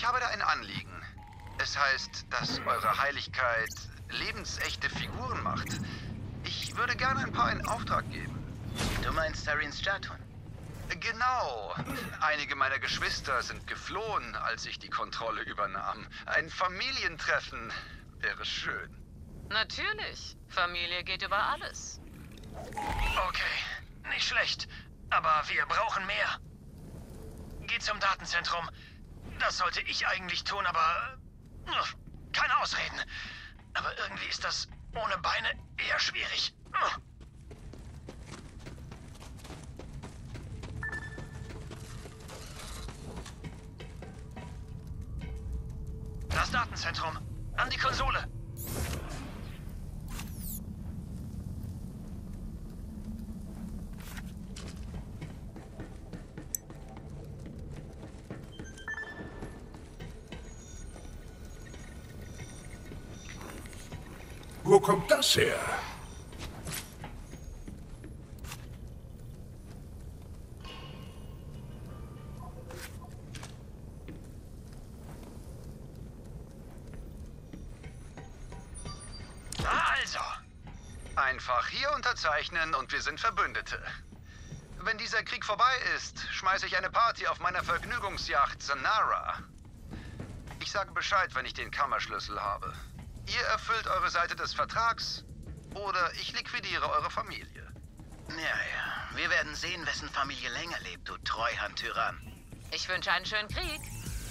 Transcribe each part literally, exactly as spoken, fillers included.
habe da ein Anliegen. Es heißt, dass eure Heiligkeit lebensechte Figuren macht. Ich würde gerne ein paar in Auftrag geben. Du meinst Sarins Statuen? Genau. Einige meiner Geschwister sind geflohen, als ich die Kontrolle übernahm. Ein Familientreffen wäre schön. Natürlich. Familie geht über alles. Okay, nicht schlecht. Aber wir brauchen mehr. Geh zum Datenzentrum. Das sollte ich eigentlich tun, aber... keine Ausreden. Aber irgendwie ist das ohne Beine eher schwierig. Das Datenzentrum. An die Konsole. Wo kommt das her? Also. Einfach hier unterzeichnen und wir sind Verbündete. Wenn dieser Krieg vorbei ist, schmeiße ich eine Party auf meiner Vergnügungsjacht Zanara. Ich sage Bescheid, wenn ich den Kammerschlüssel habe. Ihr erfüllt eure Seite des Vertrags oder ich liquidiere eure Familie. Ja, ja. Wir werden sehen, wessen Familie länger lebt, du Treuhand-Tyrann. Ich wünsche einen schönen Krieg.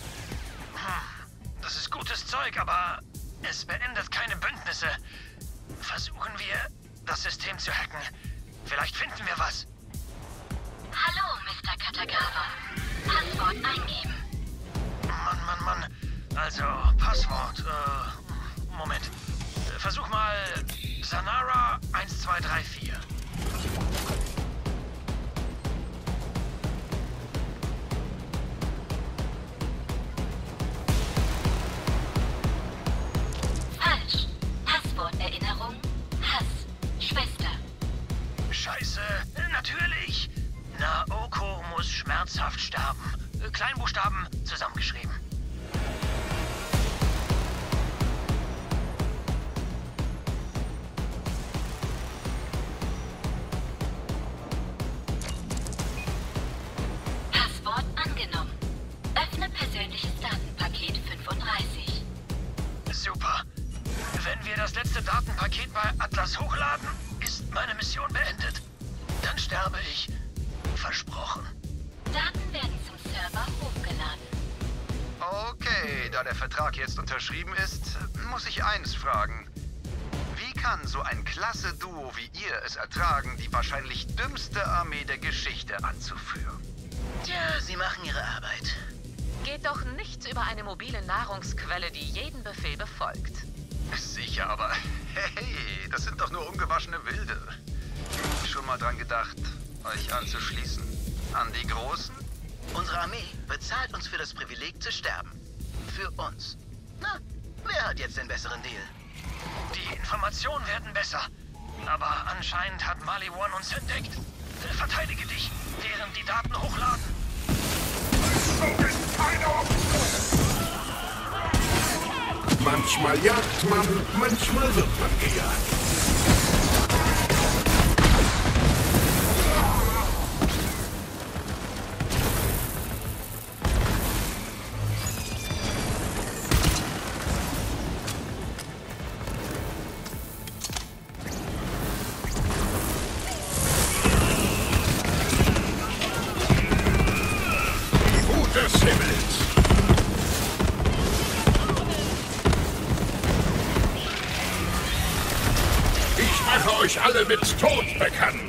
Das ist gutes Zeug, aber es beendet keine Bündnisse. Versuchen wir, das System zu hacken. Vielleicht finden wir was. Hallo, Mister Katagawa. Passwort eingeben. Mann, Mann, Mann. Also, Passwort, äh... Moment. Versuch mal Zanara eins zwei drei vier. Falsch. Passworterinnerung. Hass. Schwester. Scheiße. Natürlich. Naoko muss schmerzhaft sterben. Kleinbuchstaben zusammengeschrieben. Super. Wenn wir das letzte Datenpaket bei Atlas hochladen, ist meine Mission beendet. Dann sterbe ich. Versprochen. Daten werden zum Server hochgeladen. Okay, da der Vertrag jetzt unterschrieben ist, muss ich eins fragen. Wie kann so ein klasse Duo wie ihr es ertragen, die wahrscheinlich dümmste Armee der Geschichte anzuführen? Tja, sie machen ihre Arbeit. Geht doch nichts über eine mobile Nahrungsquelle, die jeden Befehl befolgt. Sicher, aber hey, das sind doch nur ungewaschene Wilde. Schon mal dran gedacht, euch anzuschließen? An die Großen? Unsere Armee bezahlt uns für das Privileg zu sterben. Für uns. Na, wer hat jetzt den besseren Deal? Die Informationen werden besser. Aber anscheinend hat Mali One uns entdeckt. Verteidige dich, während die Daten hochladen. Manchmal jagt man, manchmal wird man gejagt. Euch alle mit Tod bekannt.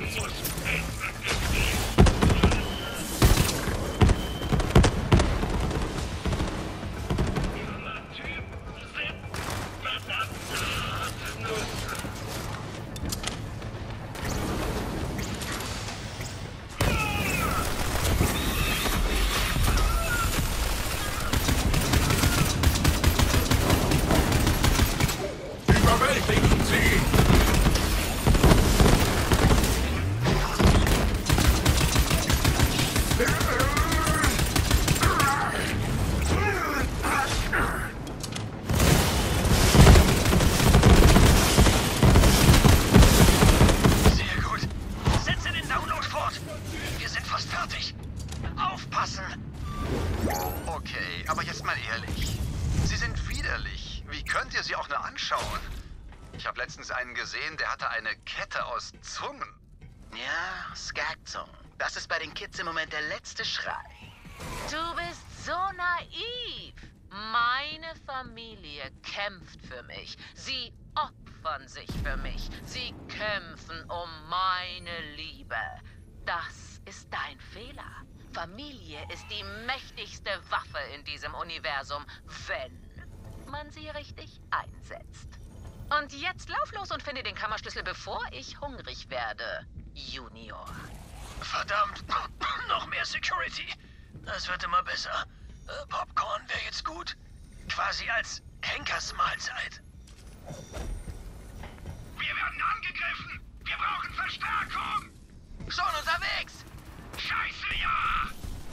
Überwältigen Sie! anschauen. Ich habe letztens einen gesehen, der hatte eine Kette aus Zungen. Ja, Skagzungen. Das ist bei den Kids im Moment der letzte Schrei. Du bist so naiv. Meine Familie kämpft für mich. Sie opfern sich für mich. Sie kämpfen um meine Liebe. Das ist dein Fehler. Familie ist die mächtigste Waffe in diesem Universum, wenn man sie richtig einsetzt. Und jetzt lauf los und finde den Kammerschlüssel, bevor ich hungrig werde, Junior. Verdammt, noch mehr Security. Das wird immer besser. Äh, Popcorn wäre jetzt gut. Quasi als Henkersmahlzeit. Wir werden angegriffen! Wir brauchen Verstärkung! Schon unterwegs! Scheiße, ja!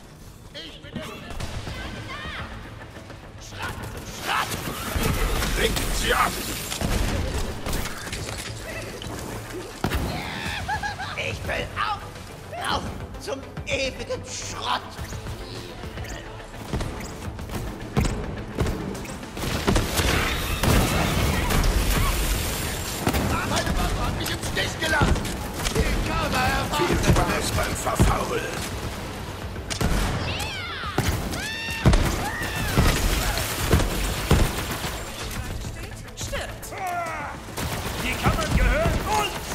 Lenken Sie ab! Ich will auch rauf zum ewigen Schrott. Meine Waffe hat mich im Stich gelassen. Die Karma erwartet. Viel Spaß beim Verfaulen. Die Kammern gehören uns!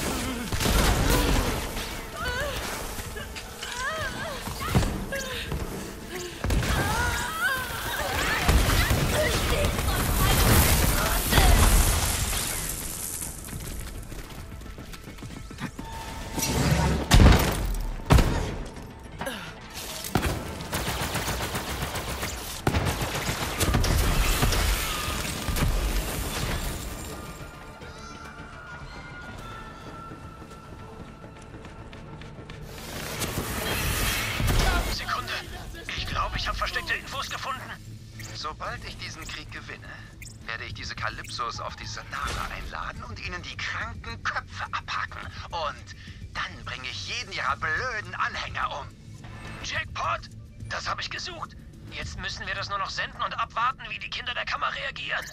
Sekunde. Ich glaube, ich habe versteckte Infos gefunden. Sobald ich diesen Krieg gewinne, werde ich diese Kalypsos auf die Sanara einladen und ihnen die kranken Köpfe abhacken. Und dann bringe ich jeden ihrer blöden Anhänger um. Jackpot! Das habe ich gesucht. Jetzt müssen wir das nur noch senden und abwarten, wie die Kinder der Kammer reagieren.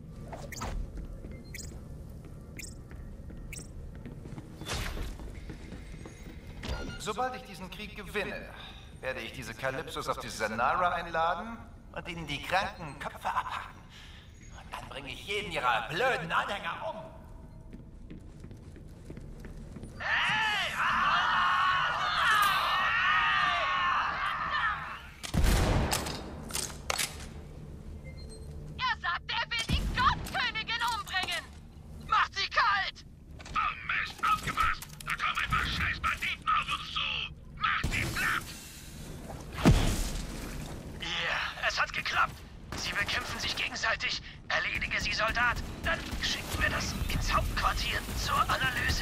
Sobald ich diesen Krieg gewinne, werde ich diese Kalypsos auf die Sanara einladen und ihnen die kranken Köpfe abhacken. Und dann bringe ich jeden ihrer blöden Anhänger um. Er sagt, er will die Gottkönigin umbringen. Macht sie kalt! Oh Mist, aufgepasst! Da kommen ein paar scheiß Banditen auf uns zu! Macht sie platt! Ja, yeah, es hat geklappt. Sie bekämpfen sich gegenseitig. Erledige sie, Soldat. Dann schicken wir das ins Hauptquartier zur Analyse.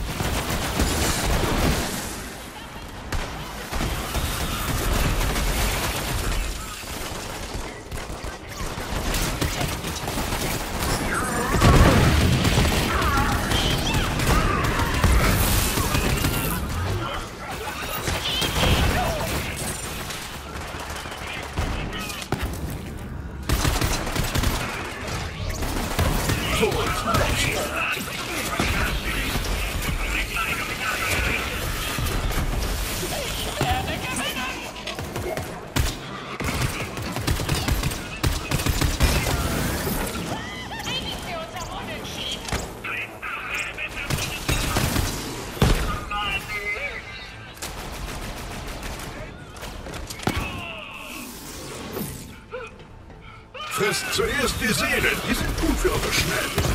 Frisst zuerst die Seelen, die sind gut für eure Schnell.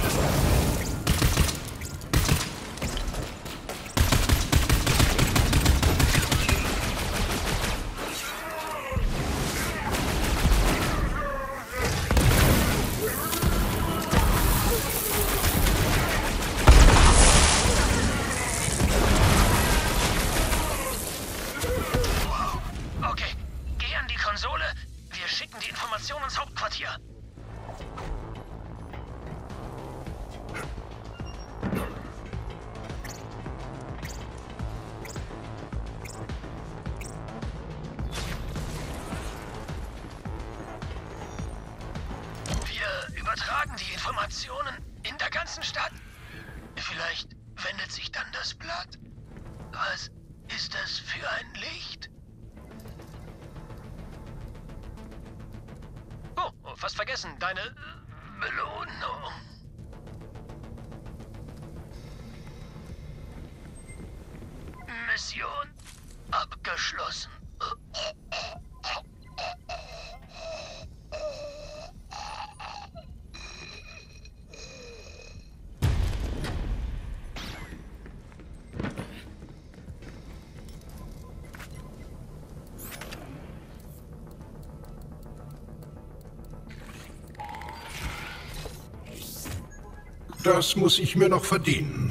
Okay, geh an die Konsole. Wir schicken die Information ins Hauptquartier. Pflanzen statt? Vielleicht wendet sich dann das Blatt? Was ist das für ein Licht? Oh, fast vergessen, deine äh, Belohnung. Mission abgeschlossen. Das muss ich mir noch verdienen.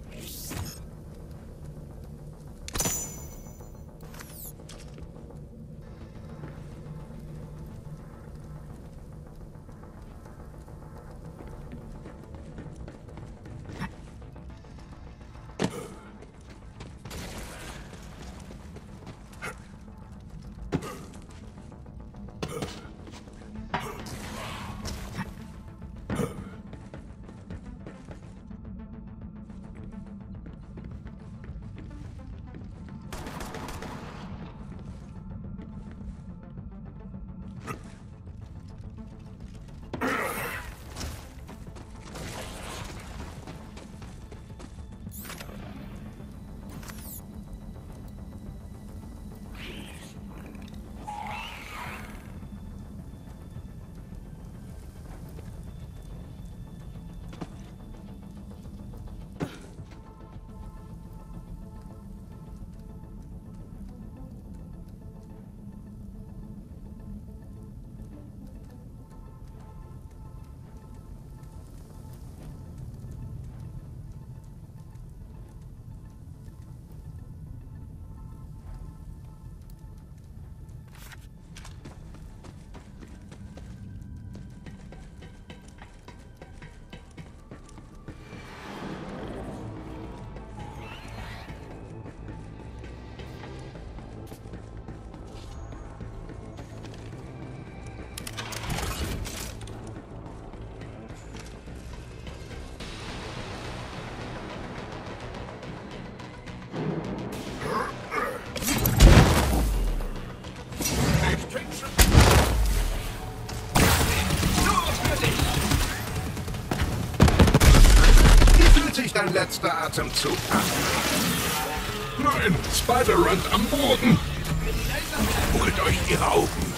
Dein letzter Atemzug an. Nein, Spider rennt am Boden. Holt euch die Raupen.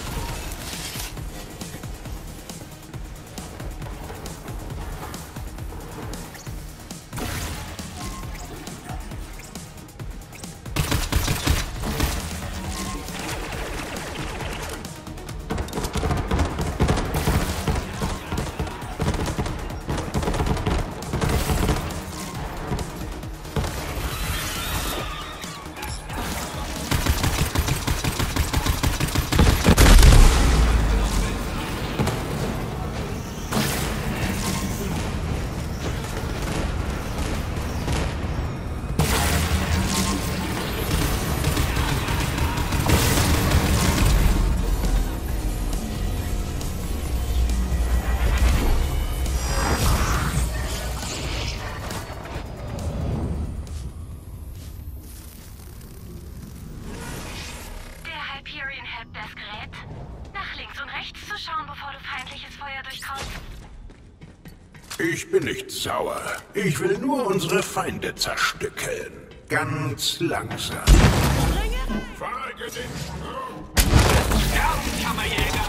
Ich bin nicht sauer. Ich will nur unsere Feinde zerstückeln. Ganz langsam. Folge den Strom! Sterben, Kammerjäger!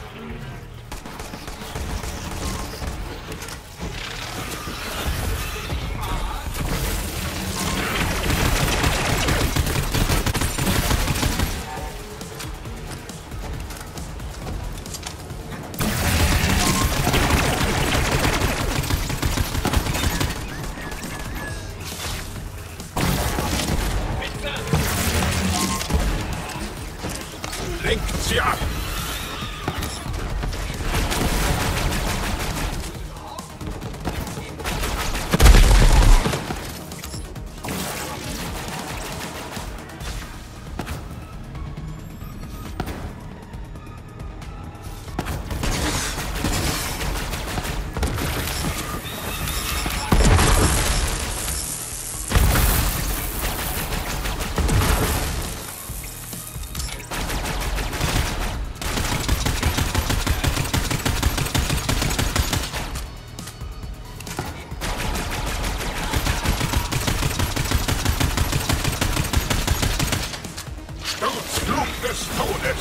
Lenkt sie ab! des Todes!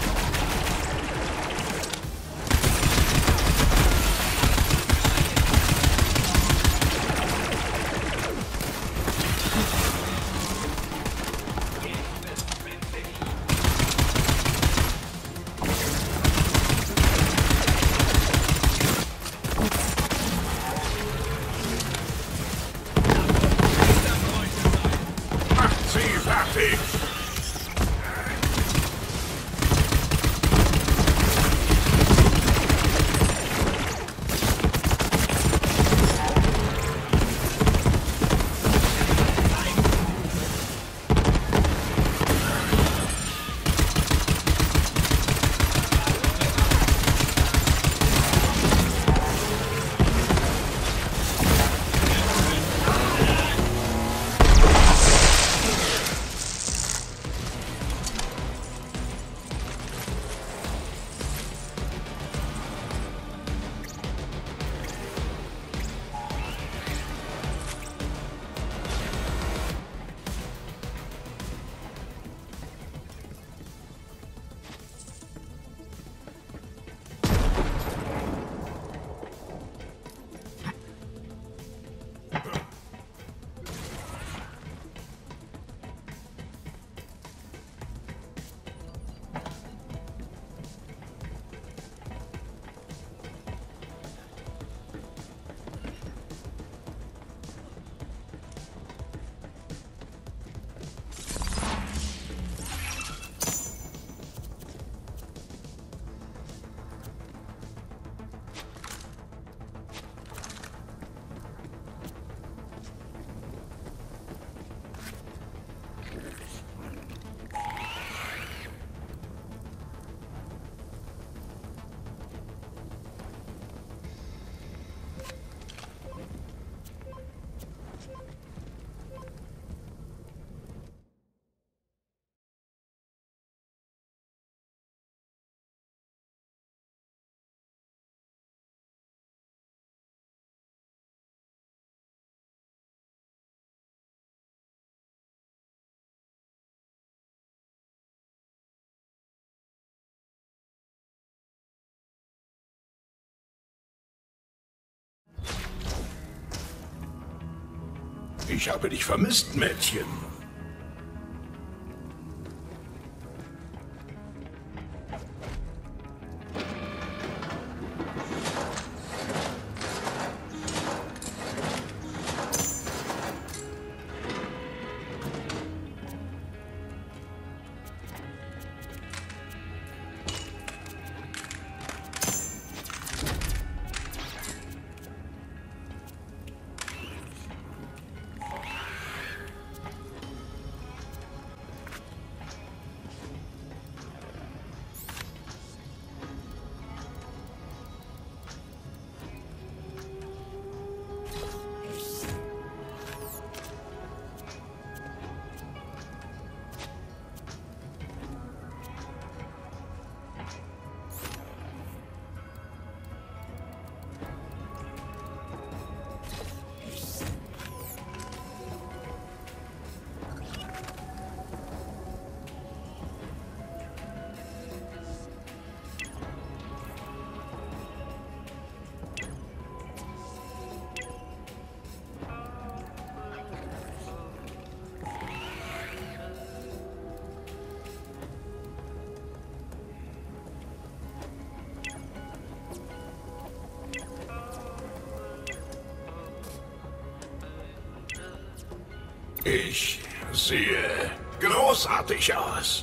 Macht sie fertig! Ich habe dich vermisst, Mädchen. Ich sehe großartig aus.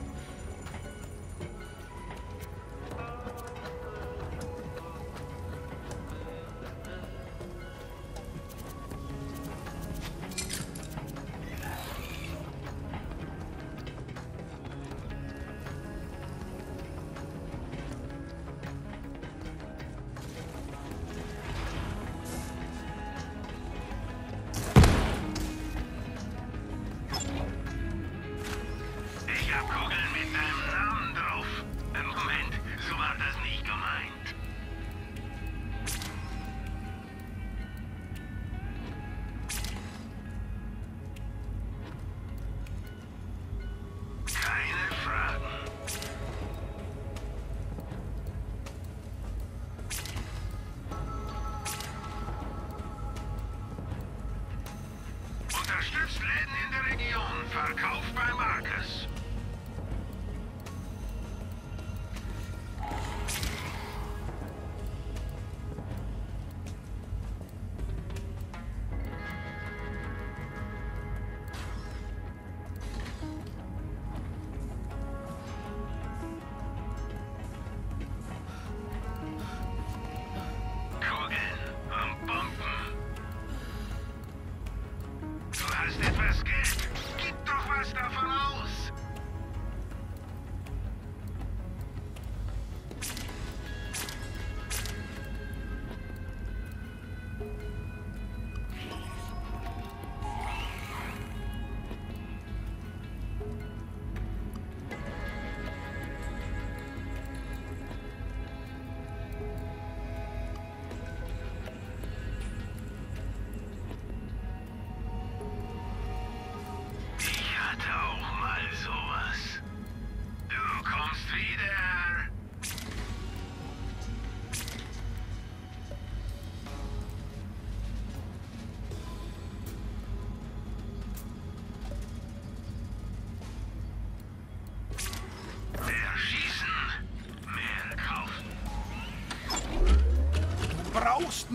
Ich hab Kugeln mit deinem Namen drauf. Moment, so war das nicht gemeint. Keine Fragen.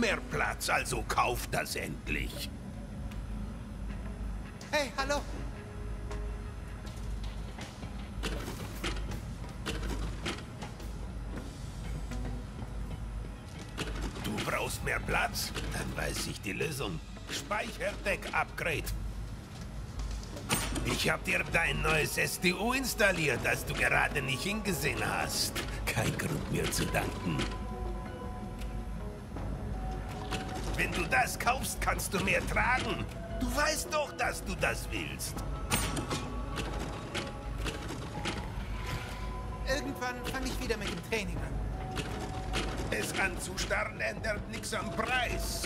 mehr Platz, also kauft das endlich. Hey, hallo. Du brauchst mehr Platz? Dann weiß ich die Lösung. Speicherdeck-Upgrade. Ich hab dir dein neues S D U installiert, das du gerade nicht hingesehen hast. Kein Grund mir zu danken. Wenn du das kaufst, kannst du mehr tragen. Du weißt doch, dass du das willst. Irgendwann fange ich wieder mit dem Training an. Es anzustarren ändert nichts am Preis.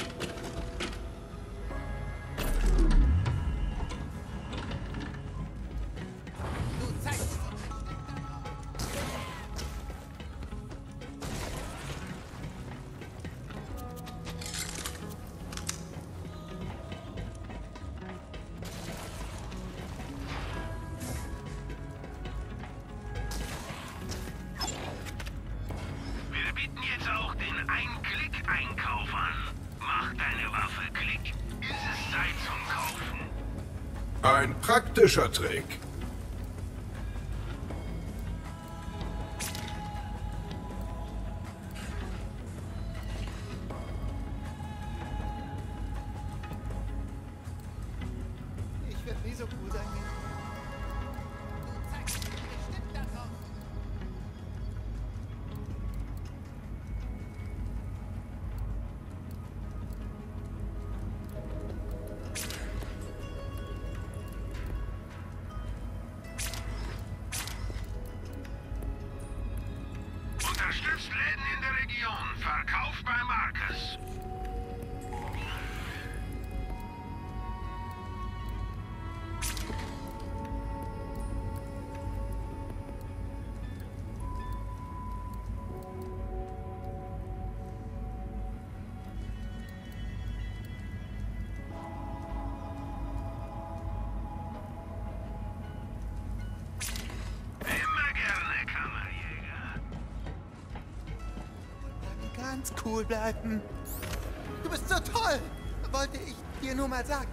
Du zeigst. Wir bieten jetzt auch den Ein-Klick-Einkauf an. Mach deine Waffe Klick. Ist es Zeit zum Kaufen. Ein praktischer Trick. Ich werde nie so cool sein wie du. Du zeigst mir bestimmt darauf. Unterstützt Läden in der Region. Verkauf bei Marcus. Immer gerne, Kammerjäger. Ganz cool bleiben. Du bist so toll. Wollte ich dir nur mal sagen.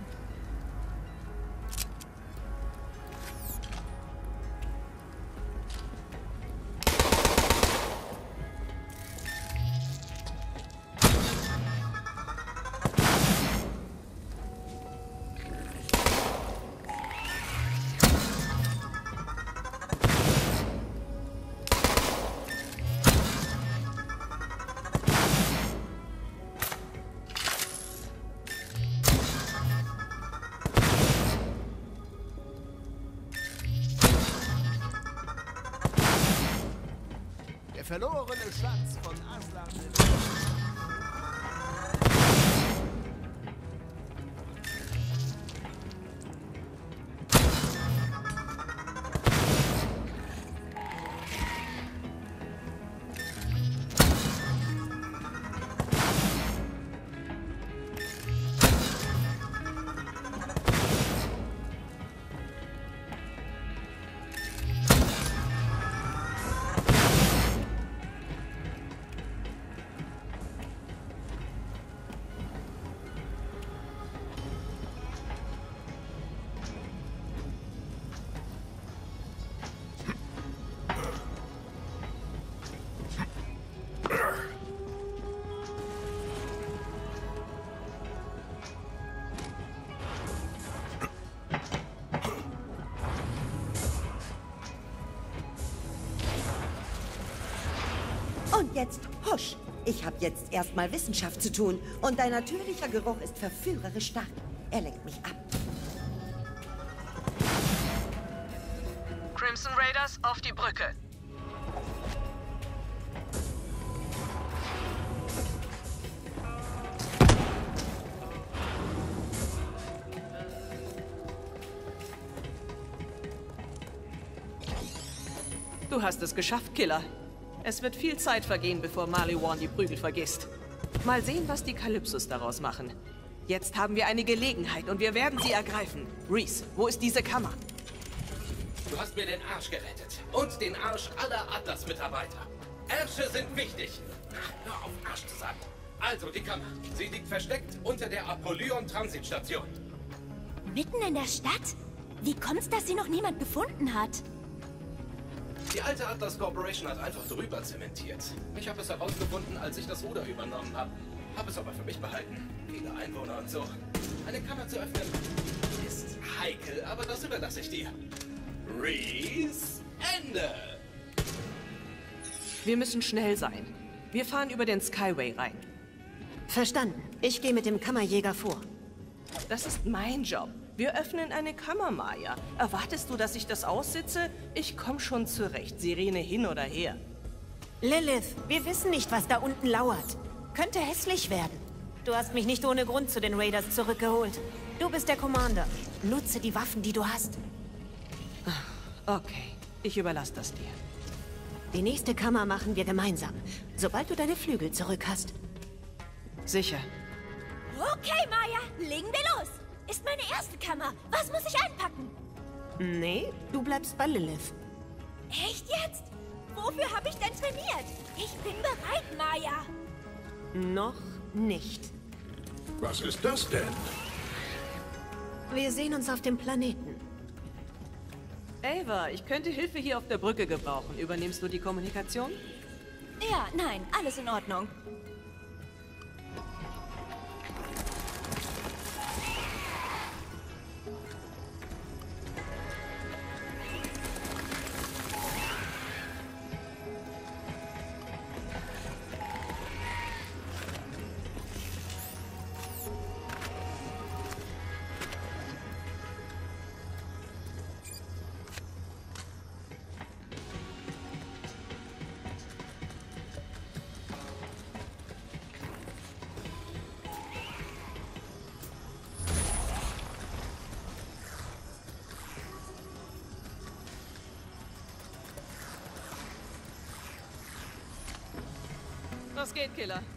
Der verlorene Schatz von Aslan. Und jetzt husch! Ich habe jetzt erstmal Wissenschaft zu tun und dein natürlicher Geruch ist verführerisch stark. Er lenkt mich ab. Crimson Raiders auf die Brücke. Du hast es geschafft, Killer. Es wird viel Zeit vergehen, bevor Maliwan die Prügel vergisst. Mal sehen, was die Kalypsos daraus machen. Jetzt haben wir eine Gelegenheit und wir werden sie ergreifen. Reese, wo ist diese Kammer? Du hast mir den Arsch gerettet. Und den Arsch aller Atlas-Mitarbeiter. Ärsche sind wichtig. Ach, hör auf, Arsch zu sagen. Also die Kammer. Sie liegt versteckt unter der Apollyon-Transitstation. Mitten in der Stadt? Wie kommt's, dass sie noch niemand gefunden hat? Die alte Atlas Corporation hat einfach drüber zementiert. Ich habe es herausgefunden, als ich das Ruder übernommen habe. Habe es aber für mich behalten. Viele Einwohner und so. Eine Kammer zu öffnen ist heikel, aber das überlasse ich dir. Reese, Ende! Wir müssen schnell sein. Wir fahren über den Skyway rein. Verstanden. Ich gehe mit dem Kammerjäger vor. Das ist mein Job. Wir öffnen eine Kammer, Maya. Erwartest du, dass ich das aussitze? Ich komm schon zurecht, Sirene hin oder her. Lilith, wir wissen nicht, was da unten lauert. Könnte hässlich werden. Du hast mich nicht ohne Grund zu den Raiders zurückgeholt. Du bist der Commander. Nutze die Waffen, die du hast. Okay, ich überlasse das dir. Die nächste Kammer machen wir gemeinsam, sobald du deine Flügel zurück hast. Sicher. Okay, Maya, legen wir los. Ist meine erste Kammer. Was muss ich einpacken? Nee, du bleibst bei Lilith. Echt jetzt? Wofür habe ich denn trainiert? Ich bin bereit, Maya. Noch nicht. Was ist das denn? Wir sehen uns auf dem Planeten. Ava, ich könnte Hilfe hier auf der Brücke gebrauchen. Übernimmst du die Kommunikation? Ja, nein, alles in Ordnung. Was geht, Killer?